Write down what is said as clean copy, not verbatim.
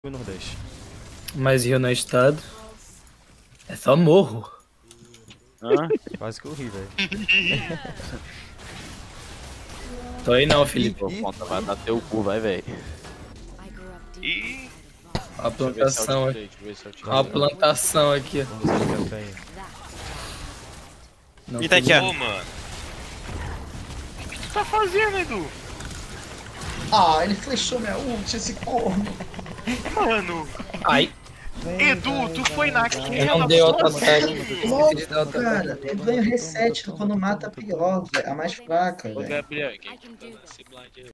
e Nordeste. Mas Rio não é estado. É só morro. Hã? Quase que eu ri, velho. Tô aí não, Felipe. Pô, conta, vai dar teu cu, vai, velho. Ih, Ó a plantação aqui. Deixa eu ver se eu Ó a plantação aqui. Vamos ver se ele quer aí. Não, E tá aqui, ó. ô, mano. O que tu tá fazendo, Edu? Ah, ele flechou minha ult, esse corno. Mano, Ai, Edu, tu foi eu naquela não dei porra. auto-ataque. Esqueci de dar Louco, auto-ataque. cara. Eu ganho reset quando mata a pior, velho. A mais fraca, Ô, velho. Gabriel, quem que tá nesse blind aí?